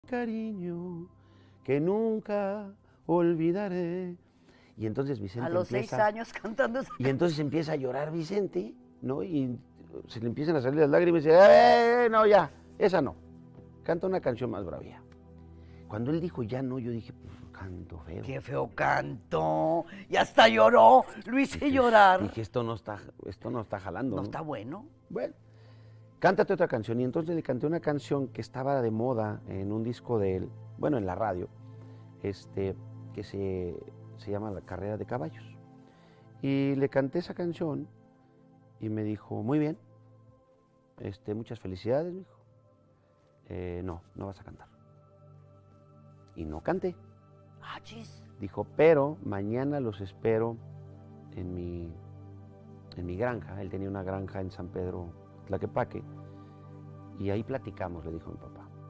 cariño que nunca olvidaré. Y entonces Vicente A los 6 años cantando esa y entonces empieza a llorar Vicente, ¿no? Y se le empiezan a salir las lágrimas y dice, no, ya, esa no. Canta una canción más bravía. Cuando él dijo ya no, yo dije, pues, canto feo. ¡Qué feo canto! Y hasta lloró, lo hice llorar. Dije, esto no está jalando. ¿No está bueno? Bueno, cántate otra canción. Y entonces le canté una canción que estaba de moda en un disco de él, bueno, en la radio, que se llama La Carrera de Caballos. Y le canté esa canción y me dijo, muy bien, muchas felicidades, me dijo. No vas a cantar. Y no canté. Ah, chis. Dijo, pero mañana los espero en mi granja. Él tenía una granja en San Pedro Tlaquepaque. Y ahí platicamos, le dijo mi papá.